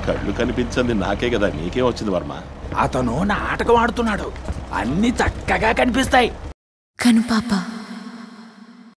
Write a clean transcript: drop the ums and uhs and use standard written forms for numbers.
కళ్ళు కనిపించింది నాకే కదా, నీకేం వచ్చింది వర్మ? అతను నాటకం ఆడుతున్నాడు, అన్ని చక్కగా కనిపిస్తాయి. కను పాప